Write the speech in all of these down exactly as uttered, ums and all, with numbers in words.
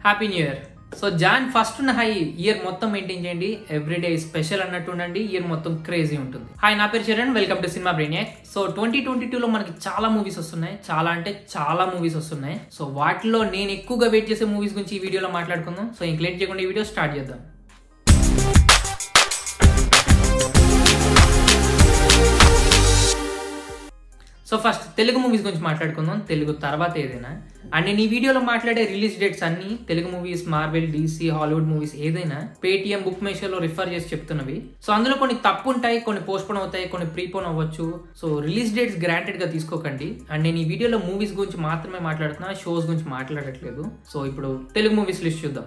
Happy new year. So Jan first ఉన్న high year మొత్తం maintain చేయండి. ఎవ్రీడే స్పెషల్ అన్నట్టు ఉండండి. ఇయర్ మొత్తం క్రేజీ ఉంటుంది. హాయ్, నా పేరు Charan. Welcome to Cinema Brainiac. So twenty twenty two లో మనకి చాలా మూవీస్ వస్తున్నాయి. చాలా అంటే చాలా మూవీస్ వస్తున్నాయి. సో వాటిలో నేను ఎక్కువగా వెయిట్ చేసే మూవీస్ గురించి ఈ వీడియోలో మాట్లాడుకుందాం. సో ఇంక లేట్ చేయకుండా ఈ వీడియో స్టార్ట్ చేద్దాం. సో ఫస్ట్ తెలుగు మూవీస్ గురించి మాట్లాడుకుందాం. తెలుగు తర్వాత ఏదైనా అండ్ నేను ఈ వీడియోలో మాట్లాడే రిలీజ్ డేట్స్ అన్ని Telugu movies, Marvel, DC, Hollywood movies ఏదైనా పేటిఎం, బుక్ మై షోలో రిఫర్ చేసి చెప్తున్నవి. సో అందులో కొన్ని తప్పు ఉంటాయి, కొన్ని పోస్ట్పోన్ అవుతాయి, కొన్ని ప్రీపోన్ అవ్వచ్చు. సో రిలీజ్ డేట్స్ గ్రాంటెడ్ గా తీసుకోకండి. అండ్ నేను ఈ వీడియోలో మూవీస్ గురించి మాత్రమే మాట్లాడుతున్నా, షోస్ గురించి మాట్లాడట్లేదు. సో ఇప్పుడు తెలుగు మూవీస్ లిస్ట్ చూద్దాం.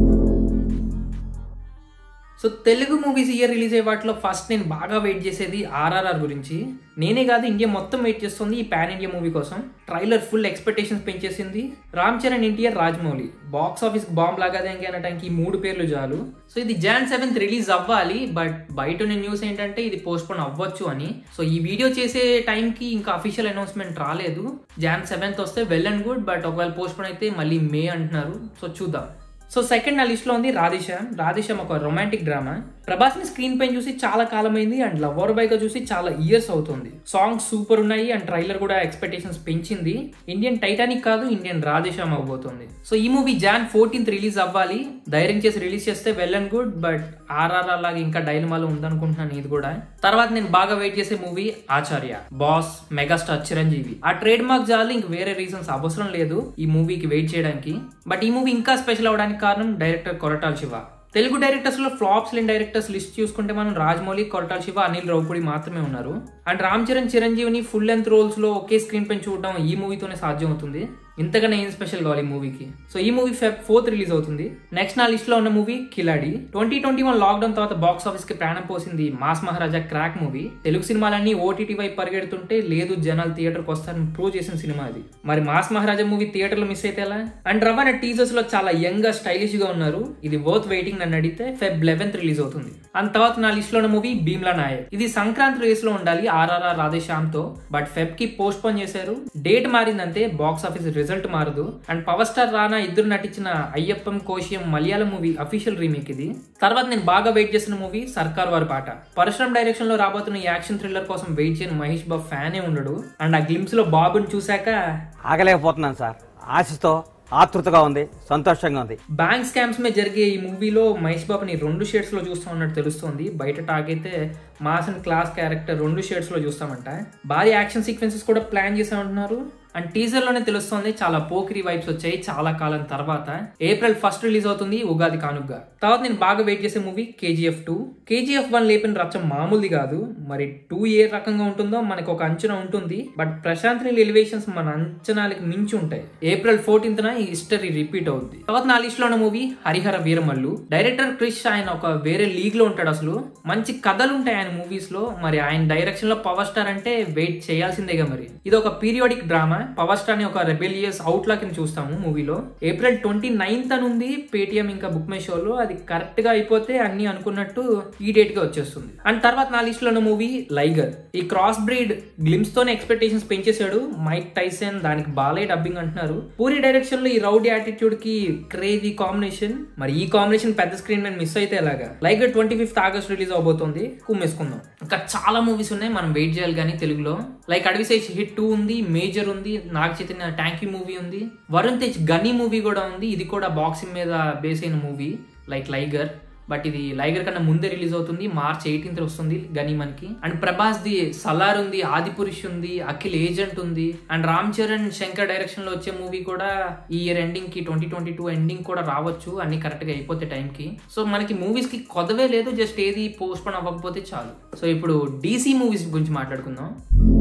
So Telugu movies year release అయ్యే వాటిలో ఫస్ట్ నేను బాగా వెయిట్ చేసేది ఆర్ఆర్ఆర్ గురించి. నేనే కాదు, ఇండియా మొత్తం వెయిట్ చేస్తుంది ఈ పాన్ ఇండియా మూవీ కోసం. ట్రైలర్ ఫుల్ ఎక్స్పెక్టేషన్స్ పెంచేసింది. Ram Charan, NTR, Rajamouli box office bomb లాగాదేంటి అనడానికి ఈ మూడు పేర్లు చాలు. సో ఇది జాన్ సెవెంత్ రిలీజ్ అవ్వాలి, బట్ బయట ఉన్న న్యూస్ ఏంటంటే ఇది పోస్ట్పోన్ అవ్వచ్చు అని. సో ఈ వీడియో చేసే టైంకి ఇంకా అఫీషియల్ అనౌన్స్మెంట్ రాలేదు. జాన్ సెవెంత్ వస్తే వెల్ అండ్ గుడ్, బట్ ఒకవేళ పోస్ట్పోన్ అయితే మళ్ళీ మే అంటున్నారు. సో చూద్దాం. సో సెకండ్ నా లిస్ట్ లో ఉంది రాధేశ్యామ్. రాధేశ్యామ్ ఒక రొమాంటిక్ డ్రామా. ప్రభాస్ ని స్క్రీన్ పైన చూసి చాలా కాలం అయింది అండ్ లవర్ బాయ్ గా చూసి చాలా ఇయర్స్ అవుతుంది. సాంగ్స్ సూపర్ ఉన్నాయి అండ్ ట్రైలర్ కూడా ఎక్స్పెక్టేషన్స్ పెంచింది. ఇండియన్ టైటానిక్ కాదు, ఇండియన్ రాధేశ్యామ్ అవబోతుంది. సో ఈ మూవీ జాన్ ఫోర్టీన్త్ రిలీజ్ అవ్వాలి. ధైర్యం చేసి రిలీజ్ చేస్తే well and good, but RRR లాగా ఇంకా డైలమాలో ఉందనుకుంటున్నాను ఇది కూడా. తర్వాత నేను బాగా వెయిట్ చేసే movie Acharya. Boss, megastar Chiranjeevi. ఆ ట్రేడ్ మార్క్ జాలి, ఇంక వేరే రీజన్స్ అవసరం లేదు ఈ మూవీకి వెయిట్ చేయడానికి. బట్ ఈ మూవీ ఇంకా స్పెషల్ అవడానికి కారణం డైరెక్టర్ కొరటాల శివ. తెలుగు డైరెక్టర్స్ లో ఫ్లాప్స్ లేని డైరెక్టర్స్ లిస్ట్ చూసుకుంటే మనం రాజమౌళి, కొరటాల శివ, అనిల్ రావుపూడి మాత్రమే ఉన్నారు. అండ్ రామ్ చరణ్, చిరంజీవిని ఫుల్ లెంత్ రోల్స్ లో ఒకే స్క్రీన్ పైన చూడడం ఈ మూవీతోనే సాధ్యం అవుతుంది. ఇంతకన్నా ఏం స్పెషల్ కావాలి ఈ మూవీకి. సో ఈ మూవీ ఫెబ్ ఫోర్త్ రిలీజ్ అవుతుంది. నెక్స్ట్ నా లిస్ట్ లో ఉన్న movie Khiladi. Twenty twenty one lockdown తర్వాత బాక్స్ ఆఫీస్ కి ప్రాణం పోసింది mass Maharaja Krack movie. Telugu సినిమాలన్నీ ఓటీటీ వైపు పరిగెడుతుంటే లేదు, జనాలు థియేటర్ కి వస్తారని ప్రూవ్ చేసిన సినిమా అది. మరి మాస్ మహారాజా మూవీ థియేటర్ లో మిస్ అయితే ఎలా? అండ్ రవాణా టీజర్స్ లో చాలా యంగ్ గా స్టైలిష్ గా ఉన్నారు. ఇది వర్త్ వెయిటింగ్ నన్ను అడిగితే ఫెబ్ లెవెన్త్ రిలీజ్ అవుతుంది. అండ్ తర్వాత నా లిస్ట్ లో ఉన్న మూవీ భీమ్లా నాయక్. ఇది సంక్రాంతి రేస్ లో ఉండాలి ఆర్ఆర్ఆర్ రాధేశ్యామ్ తో, బట్ ఫెబ్ కి పోస్ట్ పోన్ చేశారు. డేట్ మారిందంటే బాక్స్ ఆఫీస్ రిజల్ట్ మారదు. అండ్ పవర్ స్టార్ రానా ఇద్దరు నటించిన Ayyappanum Koshiyum Malayalam movie official remake ఇది. తర్వాత నేను బాగా వెయిట్ చేసిన మూవీ సర్కార్ వారి పాట. పరశురామ్ డైరెక్షన్ లో రాబోతున్న ఈ యాక్షన్ థ్రిల్లర్ కోసం వెయిట్ చేయని మహేష్ బాబు ఫ్యానే ఉండడు. అండ్ ఆ గ్లిమ్స్ లో బాబుని చూశాక ఆగలేకపోతున్నాను సార్. ఆశతో ఆతృతగా ఉంది, సంతోషంగా ఉంది. బ్యాంక్ స్కామ్స్ మీద జరిగే ఈ మూవీలో మహేష్ బాబుని రెండు షేడ్స్ లో చూస్తాం అన్నట్టు తెలుస్తుంది. బయట టాక్ అయితే మాస్ అండ్ క్లాస్ క్యారెక్టర్ రెండు షేడ్స్ లో చూస్తామంట. భారీ యాక్షన్ సీక్వెన్సెస్ కూడా ప్లాన్ చేసామంటున్నారు. అండ్ టీజర్ లోనే తెలుస్తుంది చాలా పోకిరి వైబ్స్ వచ్చాయి చాలా కాలం తర్వాత. ఏప్రిల్ ఫస్ట్ రిలీజ్ అవుతుంది ఉగాది కానుగ్గా. తర్వాత నేను బాగా వెయిట్ చేసే movie KGF two. KGF one లేపిన రచ్చం మామూలుది కాదు. మరి టూ ఏ రకంగా ఉంటుందో మనకు ఒక అంచనా ఉంటుంది. బట్ ప్రశాంత్ నీల్ ఎలివేషన్స్ మన అంచనాలకు మించి ఉంటాయి. ఏప్రిల్ ఫోర్టీన్త్ ఈ హిస్టరీ రిపీట్ అవుద్ది. తర్వాత నా లిస్ట్ లో ఉన్న మూవీ హరిహర వీరమల్లు. డైరెక్టర్ క్రిష్ ఆయన ఒక వేరే లీగ్ లో ఉంటాడు. అసలు మంచి కథలు ఉంటాయి ఆయన మూవీస్ లో. మరి ఆయన డైరెక్షన్ లో పవర్ స్టార్ అంటే వెయిట్ చేయాల్సిందేగా. మరి ఇది ఒక పీరియాడిక్ డ్రామా. పవర్ స్టార్ ని ఒక రెబెలియస్ అవుట్ లా కింద చూస్తాము మూవీలో. ఏప్రిల్ ట్వంటీ నైన్త్ అని ఉంది పేటిఎం ఇంకా బుక్ మై షోలో. అది కరెక్ట్ గా అయిపోతే అన్ని అనుకున్నట్టు ఈ డేట్ గా వచ్చేస్తుంది. అండ్ తర్వాత నా లిస్ట్ లో ఉన్న మూవీ లైగర్. ఈ క్రాస్ బ్రీడ్ గ్లిమ్స్ తోనే ఎక్స్పెక్టేషన్స్ పెంచేశాడు మైక్ టైసన్. దానికి బాలే డబ్బింగ్ అంటున్నారు. పూరి డైరెక్షన్ లో ఈ రౌడీ యాటిట్యూడ్ కి క్రేజీ కాంబినేషన్. మరి ఈ కాంబినేషన్ పెద్ద స్క్రీన్ మీద మిస్ అయితే ఎలాగా? Liger twenty fifth August release అవబోతుంది. కుమ్మేసుకుందాం. ఇంకా చాలా మూవీస్ ఉన్నాయి మనం వెయిట్ చేయాలి కానీ తెలుగులో. లైక్ అడవిశేష్ హిట్ టూ ఉంది, మేజర్ ఉంది, నాగ చైతన్య ట్యాంకీ మూవీ ఉంది, వరుణ్ తేజ్ గనీ మూవీ కూడా ఉంది. ఇది కూడా బాక్సింగ్ మీద బేస్ అయిన మూవీ లైక్ లైగర్. బట్ ఇది లైగర్ కన్నా ముందే రిలీజ్ అవుతుంది. మార్చ్ ఎయిటీన్త్ వస్తుంది గనీ మనకి. అండ్ ప్రభాస్ ది సలార్ ఉంది, ఆది పురుష్ ఉంది, అఖిల్ ఏజెంట్ ఉంది. అండ్ రామ్ చరణ్ శంకర్ డైరెక్షన్ లో వచ్చే మూవీ కూడా ఈ ఇయర్ ఎండింగ్ కి ట్వంటీ ట్వంటీ టూ ఎండింగ్ కూడా రావచ్చు. అన్ని కరెక్ట్ గా అయిపోతే టైం కి. సో మనకి మూవీస్ కి కొదవే లేదు, జస్ట్ ఏది పోస్ట్ పోన్ అవ్వకపోతే చాలు. సో ఇప్పుడు డీసీ మూవీస్ గురించి మాట్లాడుకుందాం.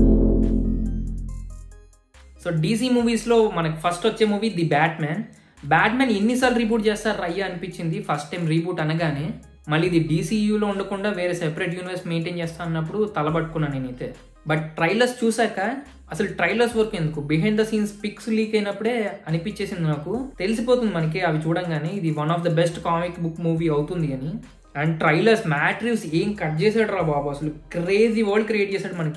సో డీసీ మూవీస్ లో మనకి ఫస్ట్ వచ్చే మూవీ ది బ్యాట్మ్యాన్. బ్యాట్మ్యాన్ ఎన్నిసార్లు రీబూట్ చేస్తారు రయ్య అనిపించింది ఫస్ట్ టైం రీబూట్ అనగానే. మళ్ళీ ఇది డీసీయూలో ఉండకుండా వేరే సెపరేట్ యూనివర్స్ మెయింటైన్ చేస్తా అన్నప్పుడు తలబట్టుకున్నాను నేనైతే. బట్ ట్రైలర్స్ చూసాక అసలు ట్రైలర్స్ వర్క్ ఎందుకు, behind the scenes pics leak అయినప్పుడే అనిపించేసింది నాకు. తెలిసిపోతుంది మనకి అవి చూడంగానే ఇది one of the best comic book movie అవుతుంది అని. అండ్ ట్రైలర్స్ మ్యాట్రివ్స్ ఏం కట్ చేసాడు రా బాబు, అసలు క్రేజీ వరల్డ్ క్రియేట్ చేశాడు మనకి.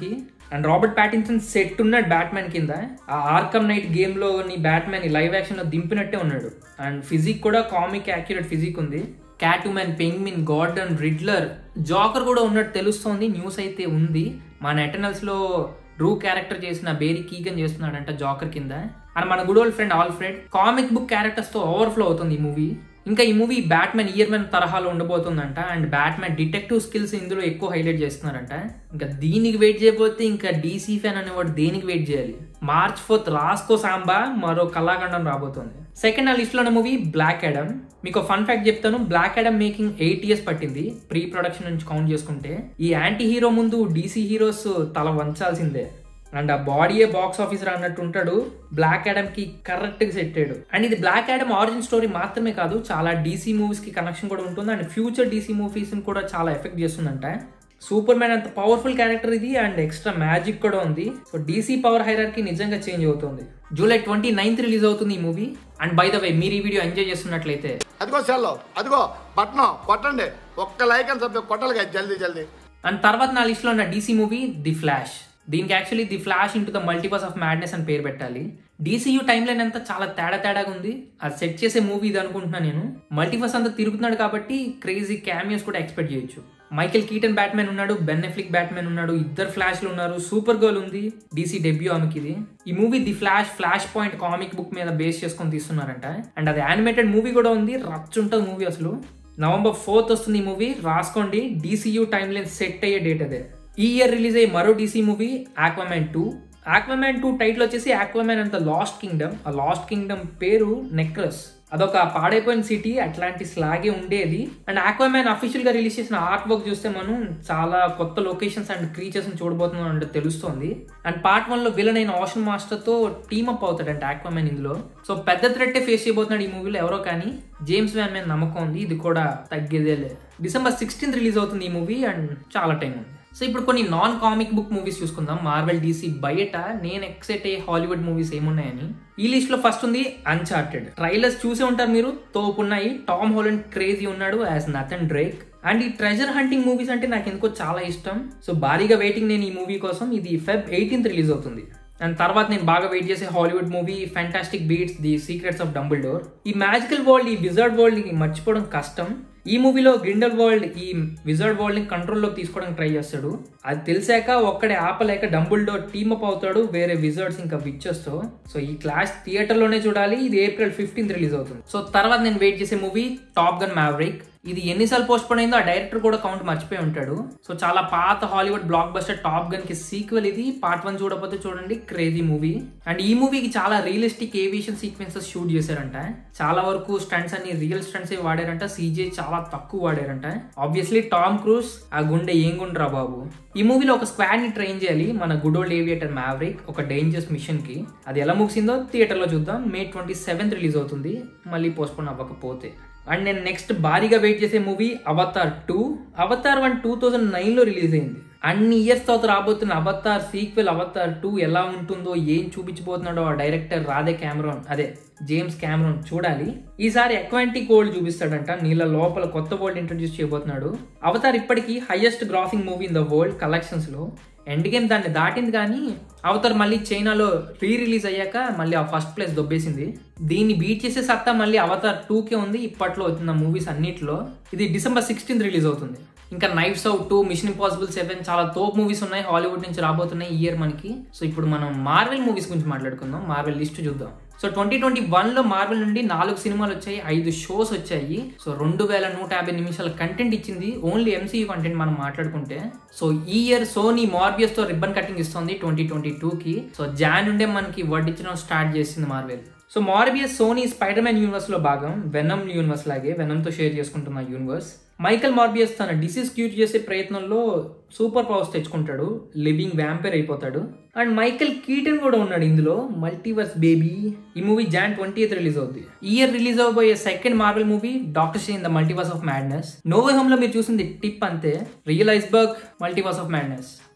అండ్ రాబర్ట్ ప్యాటిన్సన్ సెట్ ఉన్నాడు బ్యాట్మ్యాన్ కింద. ఆ ఆర్కమ్ నైట్ గేమ్ లో నీ బ్యాట్మ్యాన్ లైవ్ యాక్షన్ లో దింపినట్టే ఉన్నాడు. అండ్ ఫిజిక్ కూడా కామిక్ యాక్యురేట్ ఫిజిక్ ఉంది. Catwoman, Penguin, Gordon, Riddler, Joker కూడా ఉన్నట్టు తెలుస్తోంది. న్యూస్ అయితే ఉంది. మన ఎటర్నల్స్ లో డ్రూ క్యారెక్టర్ చేసిన బేరీ కీగన్ చేస్తున్నాడంట జాకర్ కింద. అండ్ మన good old friend Alfred comic book characters తో ఓవర్ఫ్లో అవుతుంది ఈ మూవీ. ఇంకా ఈ మూవీ బ్యాట్మ్యాన్ ఇయర్ మ్యాన్ తరహాలో ఉండబోతుందంట. అండ్ బ్యాట్మ్యాన్ డిటెక్టివ్ స్కిల్స్ ఇందులో ఎక్కువ హైలైట్ చేస్తున్నారంట. ఇంకా దీనికి వెయిట్ చేయకపోతే ఇంకా డీసీ ఫ్యాన్ అనేవాడు దేనికి వెయిట్ చేయాలి? మార్చ్ ఫోర్త్ రాస్కో సాంబా మరో కళాఖండం రాబోతుంది. సెకండ్ ఆ లిస్ట్ లో ఉన్న మూవీ బ్లాక్ యాడమ్. మీకు ఫన్ ఫ్యాక్ట్ చెప్తాను, Black Adam making eight years పట్టింది ప్రీ ప్రొడక్షన్ నుంచి కౌంట్ చేసుకుంటే. ఈ యాంటీ హీరో ముందు డీసీ హీరోస్ తల వంచాల్సిందే. అండ్ ఆ బాడీయే బాక్స్ ఆఫీసర్ అన్నట్టు ఉంటాడు. బ్లాక్ యాడమ్ కి కరెక్ట్ గా సెట్ అయ్యాడు. అండ్ ఇది బ్లాక్ యాడమ్ ఆరిజిన్ స్టోరీ మాత్రమే కాదు, చాలా డీసీ మూవీస్ కి కనెక్షన్ కూడా ఉంటుంది. అండ్ ఫ్యూచర్ డీసీ మూవీస్ ని కూడా చాలా ఎఫెక్ట్ చేస్తుందంట. సూపర్ మ్యాన్ అంత పవర్ఫుల్ క్యారెక్టర్ ఇది. అండ్ ఎక్స్ట్రా మ్యాజిక్ కూడా ఉంది. సో డీసీ పవర్ హైరార్కీ నిజంగా చేంజ్ అవుతుంది. జూలై ట్వంటీ నైన్త్ రిలీజ్ అవుతుంది ఈ movie. And by the way మీరు ఈ వీడియో ఎంజాయ్ చేస్తున్నట్లయితే అదిగో సెల్లో అదిగో బటన్ కొట్టండి, ఒక్క లైక్ అని చెప్పి కొట్టాలి కదా జల్దీ జల్దీ. అండ్ తర్వాత నా లిస్ట్ లో ఉన్న డీసీ మూవీ ది ఫ్లాష్. దీనికి actually the Flash into the multiverse of madness అని పేరు పెట్టాలి. డీసీయూ టైమ్ లైన్ అంతా చాలా తేడా తేడాగా ఉంది. అది సెట్ చేసే మూవీ ఇది అనుకుంటున్నాను నేను. మల్టీవర్స్ అంతా తిరుగుతున్నాడు కాబట్టి క్రేజీ క్యామియోస్ కూడా ఎక్స్పెక్ట్ చేయొచ్చు. మైకెల్ కీటన్ బ్యాట్మ్యాన్ ఉన్నాడు, బెన్ ఎఫ్లిక్ బ్యాట్మ్యాన్ ఉన్నాడు, ఇద్దరు ఫ్లాష్లు ఉన్నారు, సూపర్ గర్ల్ ఉంది. డీసీ డెబ్యూ ఆమెకి ఇది. ఈ movie the Flash Flashpoint comic book మీద బేస్ చేసుకొని తీస్తున్నారంట. అండ్ అది యానిమేటెడ్ మూవీ కూడా ఉంది. రచ్ ఉంటుంది మూవీ అసలు. నవంబర్ ఫోర్త్ వస్తుంది ఈ మూవీ, రాసుకోండి. డీసీయూ టైమ్ లైన్ సెట్ అయ్యే డేట్ అదే. ఈ ఇయర్ రిలీజ్ అయ్యే మరో DC movie Aquaman two. Aquaman two title వచ్చేసి Aquaman and the lost kingdom. ఆ లాస్ట్ కింగ్డమ్ పేరు నెక్రస్. అదొక పాడైపోయిన సిటీ, అట్లాంటిస్ లాగే ఉండేది. అండ్ ఆక్వామ్యాన్ అఫీషియల్ గా రిలీజ్ చేసిన ఆర్ట్ వర్క్ చూస్తే మనం చాలా కొత్త లొకేషన్స్ అండ్ క్రీచర్స్ ని చూడబోతున్నాం అంటే తెలుస్తోంది. అండ్ పార్ట్ వన్ లో విలన్ అయిన ఓషన్ మాస్టర్ తో టీమప్ అవుతాడంట ఆక్వామ్యాన్ ఇందులో. సో పెద్ద థ్రెట్టే ఫేస్ చేయబోతున్నాడు ఈ మూవీలో ఎవరో, కానీ జేమ్స్ వ్యాన్ మీద నమ్మకం ఉంది. ఇది కూడా తగ్గేదేలే. డిసెంబర్ సిక్స్టీన్త్ రిలీజ్ అవుతుంది ఈ మూవీ. అండ్ చాలా టైం ఉంది. సో ఇప్పుడు కొన్ని నాన్ కామిక్ బుక్ మూవీస్ చూసుకుందాం. మార్వెల్, డీసీ బయట నేను ఎక్సైట్ అయ్యే హాలీవుడ్ మూవీస్ ఏమున్నాయని. ఈ లిస్ట్ లో ఫస్ట్ ఉంది అన్చార్టెడ్. ట్రైలర్స్ చూసే ఉంటారు మీరు, తోపున్నాయి. టామ్ హాలండ్ క్రేజీ ఉన్నాడు యాజ్ నథన్ డ్రేక్. అండ్ ఈ ట్రెజర్ హంటింగ్ మూవీస్ అంటే నాకు ఎందుకో చాలా ఇష్టం. సో భారీగా వెయిటింగ్ నేను ఈ మూవీ కోసం. ఇది ఫెబ్ ఎయిటీన్త్ రిలీజ్ అవుతుంది. అండ్ తర్వాత నేను బాగా వెయిట్ చేసే Hollywood movie fantastic beasts the secrets of Dumbledore. ఈ మ్యాజికల్ వరల్డ్, ఈ విజర్డ్ వరల్డ్ ని మర్చిపోవడం కష్టం. ఈ మూవీలో గ్రిండల్ వరల్డ్ ఈ విజర్డ్ వరల్డ్ ని కంట్రోల్లోకి తీసుకోవడానికి ట్రై చేస్తాడు. అది తెలిసాక ఒక్కడే ఆపలేక డంబుల్డోర్ టీమప్ అవుతాడు వేరే విజర్డ్స్ ఇంకా విచెస్ తో. సో ఈ క్లాస్ థియేటర్ లోనే చూడాలి. ఇది ఏప్రిల్ ఫిఫ్టీన్త్ రిలీజ్ అవుతుంది. సో తర్వాత నేను వెయిట్ చేసే మూవీ టాప్ గన్ మ్యావరిక్. ఇది ఎన్నిసార్లు పోస్ట్ పోన్ అయిందో ఆ డైరెక్టర్ కూడా కౌంట్ మర్చిపోయి ఉంటాడు. సో చాలా పాత Hollywood blockbuster Top Gun కి సీక్వెల్ ఇది. పార్ట్ వన్ చూడకపోతే చూడండి, క్రేజీ మూవీ. అండ్ ఈ మూవీకి చాలా రియలిస్టిక్ ఏవియేషన్ సీక్వెన్సెస్ షూట్ చేశారంట. చాలా వరకు స్టంట్స్ అన్ని రియల్ స్టంట్స్ వాడారంట. సీజే చాలా తక్కువ వాడారంట. ఆబ్వియస్లీ టామ్ క్రూజ్ ఆ గుండె ఏం గుండ్రా బాబు. ఈ మూవీలో ఒక స్క్వాడ్ ని ట్రైన్ చేయాలి మన గుడ్ ఓల్డ్ ఏవియేటర్ మ్యావరిక్ ఒక డేంజరస్ మిషన్ కి. అది ఎలా ముగిసిందో థియేటర్ లో చూద్దాం. మే ట్వంటీ సెవెంత్ రిలీజ్ అవుతుంది, మళ్ళీ పోస్ట్పోన్ అవ్వకపోతే. అండ్ నేను నెక్స్ట్ భారీగా వెయిట్ చేసే movie Avatar two. Avatar one two thousand nine లో రిలీజ్ అయింది. అన్ని ఇయర్స్ తర్వాత రాబోతున్న అవతార్ సీక్వెల్ అవతార్ టూ ఎలా ఉంటుందో, ఏం చూపించబోతున్నాడో ఆ డైరెక్టర్ రాధే క్యామరాన్ అదే జేమ్స్ క్యామరాన్ చూడాలి. ఈసారి అక్వాంటిక్ వరల్డ్ చూపిస్తాడంట. నీళ్ళ లోపల కొత్త వరల్డ్ ఇంట్రడ్యూస్ చేయబోతున్నాడు. అవతార్ ఇప్పటికీ highest grossing movie in the world collections లో. ఎండ్ గేమ్ దాన్ని దాటింది, కానీ అవతార్ మళ్ళీ చైనాలో రీ రిలీజ్ అయ్యాక మళ్ళీ ఆ ఫస్ట్ ప్లేస్ దొబ్బేసింది. దీన్ని బీట్ చేసే సత్తా మళ్ళీ అవతార్ టూకే ఉంది ఇప్పట్లో వచ్చిన మూవీస్ అన్నిట్లో. ఇది డిసెంబర్ సిక్స్టీన్త్ రిలీజ్ అవుతుంది. ఇంకా Knives Out two, Mission Impossible seven, చాలా తోప్ మూవీస్ ఉన్నాయి హాలీవుడ్ నుంచి రాబోతున్నాయి ఈ ఇయర్ మనకి. సో ఇప్పుడు మనం మార్వెల్ మూవీస్ గురించి మాట్లాడుకుందాం. మార్వెల్ లిస్ట్ చూద్దాం. సో ట్వంటీ ట్వంటీ వన్ లో మార్వెల్ నుండి నాలుగు సినిమాలు వచ్చాయి, ఐదు షోస్ వచ్చాయి. సో రెండు వేల నూట యాభై నిమిషాల కంటెంట్ ఇచ్చింది ఓన్లీ ఎంసీయూ కంటెంట్ మనం మాట్లాడుకుంటే. సో ఈ ఇయర్ సోనీ మార్బియస్ తో రిబ్బన్ కటింగ్ ఇస్తుంది ట్వంటీ ట్వంటీ టూ కి. సో జాన్ నుండే మనకి వడ్డించడం స్టార్ట్ చేసింది Marvel. So Morbius Sony Spider Man universe లో భాగం, వెనమ్ యూనివర్స్ లాగే వెనమ్ తో షేర్ చేసుకుంటున్న యూనివర్స్. మైకల్ మార్బియస్ తన డిసీజ్ క్యూర్ చేసే ప్రయత్నంలో సూపర్ పవర్స్ తెచ్చుకుంటాడు, లివింగ్ వ్యాంపైర్ అయిపోతాడు. అండ్ మైకల్ కీటన్ కూడా ఉన్నాడు ఇందులో, మల్టీవర్స్ బేబీ. ఈ movie Jan twenty eighth release అవుతుంది. ఈ year release అవబోయే second Marvel movie Doctor Strange the multiverse of madness. No way home లో మీరు చూసింది టిప్ అంతే, real iceberg multiverse of madness.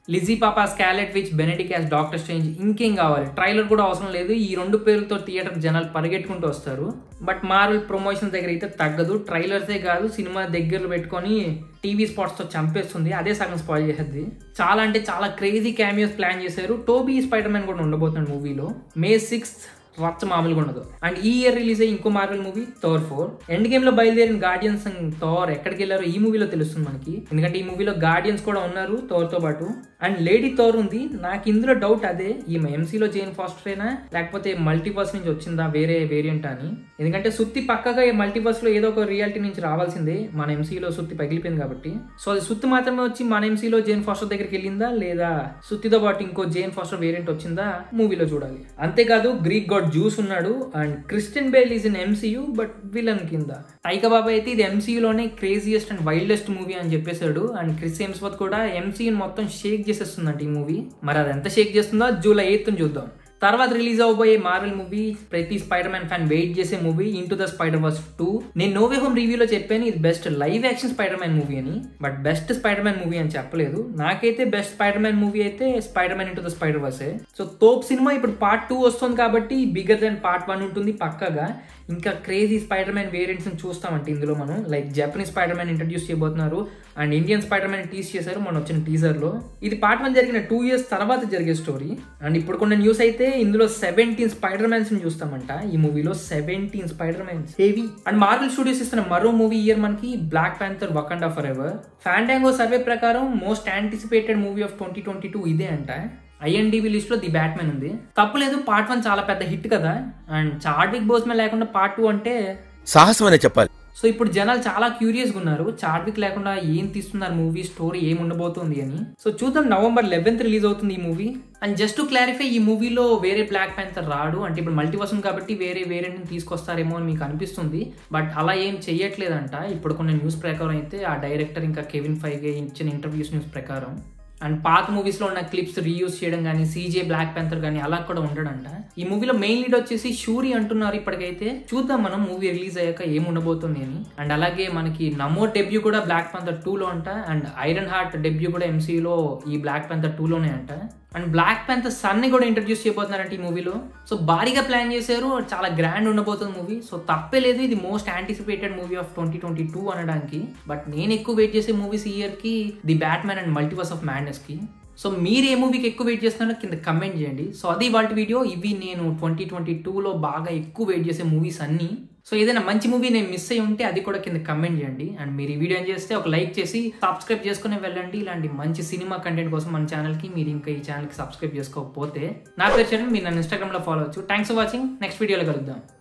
Lizzie పాపా, scarlet witch, Benedict as Doctor Strange, ఇంకేం కావాలి? Trailer కూడా అవసరం లేదు. ఈ రెండు పేర్లతో థియేటర్ జనాలు పరిగెట్టుకుంటూ వస్తారు. బట్ మార్వెల్ ప్రమోషన్ దగ్గర అయితే తగ్గదు. ట్రైలర్సే కాదు, సినిమా దగ్గరలో పెట్టుకొని టీవీ స్పాట్స్ తో చంపేస్తుంది. అదే సగం స్పాయిల్ చేసేది. చాలా అంటే చాలా క్రేజీ క్యామియోస్ ప్లాన్ చేశారు. టోబీ స్పైడర్ మ్యాన్ కూడా ఉండబోతున్నాడు మూవీలో. మే సిక్స్త్ రచ్చ మామూలుగా ఉండదు. అండ్ ఈ ఇయర్ రిలీజ్ అయ్యి ఇంకో Marvel movie Thor four. Endgame లో బయలుదేరిన గార్డియన్స్ అండ్ థోర్ ఎక్కడికి వెళ్ళారో ఈ మూవీలో తెలుస్తుంది మనకి. ఎందుకంటే ఈ మూవీలో గార్డియన్స్ కూడా ఉన్నారు థోర్ తో పాటు. అండ్ లేడీ థోర్ ఉంది. నాకు ఇందులో డౌట్ అదే, ఈ ఎంసీలో జేన్ ఫాస్టరేనా లేకపోతే మల్టీవర్స్ నుంచి వచ్చిందా వేరే వేరియంట్ అని. ఎందుకంటే సుత్తి పక్కగా మల్టీవర్స్ లో ఏదో ఒక రియాలిటీ నుంచి రావాల్సిందే. మన ఎంసీలో సుత్తి పగిలిపోయింది కాబట్టి. సో అది సుత్తి మాత్రమే వచ్చి మన ఎంసీలో జేన్ ఫాస్టర్ దగ్గరికి వెళ్ళిందా లేదా సుత్తితో పాటు ఇంకో జేన్ ఫాస్టర్ వేరియంట్ వచ్చిందా మూవీలో చూడాలి. అంతేకాదు గ్రీక్ గాడ్ జ్యూస్ ఉన్నాడు. And Christian Bale is in MCU but villain కింద. టైకా బాబా అయితే ఇది ఎంసీయూలోనే క్రేజియస్ట్ అండ్ వైల్డెస్ట్ మూవీ అని చెప్పేశాడు. అండ్ క్రిస్ హెమ్స్వర్త్ కూడా ఎంసీయూని మొత్తం షేక్ చేసేస్తుందంట ఈ మూవీ. మరి అది ఎంత షేక్ చేస్తుందో జూలై ఎయిత్ చూద్దాం. తర్వాత రిలీజ్ అవబోయే మార్వెల్ మూవీ, ప్రతి స్పైడర్ మ్యాన్ ఫ్యాన్ వెయిట్ చేసే మూవీ, into the Spider Verse two. నేను నో వే హోమ్ రివ్యూలో చెప్పాను ఇది best live action Spider Man movie అని. But best Spider Man movie అని చెప్పలేదు. నాకైతే బెస్ట్ స్పైడర్ మ్యాన్ మూవీ అయితే Spider Man into the Spider వర్సే. సో తోప్ సినిమా ఇప్పుడు పార్ట్ టూ వస్తుంది కాబట్టి బిగ్గర్ దెన్ పార్ట్ వన్ ఉంటుంది పక్కగా. ఇంకా క్రేజీ స్పైడర్ మ్యాన్ వేరియంట్స్ చూస్తామంటే ఇందులో మనం like Japanese Spider Man introduce చేయబోతున్నారు. And Indian Spider Man tease చేశారు మన వచ్చిన టీజర్ లో. ఇది పార్ట్ వన్ జరిగిన టూ ఇయర్స్ తర్వాత జరిగే స్టోరీ. అండ్ ఇప్పుడు కొన్ని న్యూస్ అయితే ఇందులో సెవెంటీన్ స్పైడర్ మ్యాన్స్ చూస్తామంట ఈ మూవీలో. Seventeen Spider Mans heavy. And Marvel Studios ఇస్తున్న మరో మూవీ ఇయర్ మనకి Black Panther Wakanda forever. Fandango survey ప్రకారం most anticipated movie of twenty twenty two ఇదే అంట. ఐఎన్డిబి లిస్ట్ లో ది బ్యాట్మెన్ ఉంది. తప్పులేదు, పార్ట్ వన్ చాలా పెద్ద హిట్ కదా. అండ్ చార్విక్ బోస్మెన్ లేకుండా పార్ట్ టూ అంటే సాహసం అనే చెప్పాలి. సో ఇప్పుడు జనాలు చాలా క్యూరియస్గా ఉన్నారు చార్విక్ లేకుండా ఏం తీస్తున్నారు మూవీ, స్టోరీ ఏం ఉండబోతుంది అని. సో చూద్దాం. నవంబర్ లెవెన్త్ రిలీజ్ అవుతుంది ఈ movie. And just to clarify, ఈ మూవీలో వేరే బ్లాక్ ప్యాంథర్ రాడు. అంటే ఇప్పుడు మల్టీవర్స్ కాబట్టి వేరే వేరియంట్ తీసుకొస్తారేమో అని మీకు అనిపిస్తుంది. బట్ అలా ఏం చెయ్యట్లేదంట ఇప్పుడు కొన్ని న్యూస్ ప్రకారం అయితే. ఆ డైరెక్టర్ ఇంకా కెవిన్ ఫైగే ఇచ్చిన ఇంటర్వ్యూస్ న్యూస్ ప్రకారం. అండ్ పాత మూవీస్ లో ఉన్న క్లిప్స్ రీయూజ్ చేయడం కానీ, సీజే బ్లాక్ ప్యాంథర్ కానీ అలా కూడా ఉండడంట. ఈ మూవీలో మెయిన్ లీడ్ వచ్చేసి షూరి అంటున్నారు ఇప్పటికైతే. చూద్దాం మనం మూవీ రిలీజ్ అయ్యాక ఏం ఉండబోతుంది అని. అండ్ అలాగే మనకి నమో డెబ్యూ కూడా బ్లాక్ ప్యాంథర్ టూ లో అంట. అండ్ ఐరన్ హార్ట్ డెబ్యూ కూడా ఎంసీయూలో ఈ బ్లాక్ ప్యాంథర్ టూ లోనే అంట. అండ్ బ్లాక్ ప్యాంథర్ సన్ ని కూడా ఇంట్రడ్యూస్ చేయబోతున్నారంట ఈ మూవీలో. సో భారీగా ప్లాన్ చేశారు, చాలా గ్రాండ్ ఉండబోతుంది మూవీ. సో తప్పే లేదు, ఇది most anticipated movie of twenty twenty two అనడానికి. బట్ నేను ఎక్కువ వెయిట్ చేసే మూవీస్ ఈ ఇయర్ కి the Batman and multiverse of madness కి. సో మీరు ఏ మూవీకి ఎక్కువ వెయిట్ చేస్తున్నారో కింద కమెంట్ చేయండి. సో అది వాళ్ళ వీడియో. ఇవి నేను ట్వంటీ ట్వంటీ టూలో బాగా ఎక్కువ వెయిట్ చేసే మూవీస్ అన్నీ. సో ఏదైనా మంచి మూవీ నేను మిస్ అయ్యి ఉంటే అది కూడా కింద కమెంట్ చేయండి. అండ్ మీరు ఈ వీడియో చేస్తే ఒక లైక్ చేసి సబ్స్క్రైబ్ చేసుకుని వెళ్ళండి. ఇలాంటి మంచి సినిమా కంటెంట్ కోసం మన ఛానల్కి మీరు ఇంకా ఈ ఛానల్కి సబ్స్క్రైబ్ చేసుకోకపోతే. నా పేరు చరణ్, మీరు నన్ను ఇన్స్టాగ్రామ్లో ఫాలో అవచ్చు. Thanks for watching. నెక్స్ట్ వీడియోలో కలుద్దాం.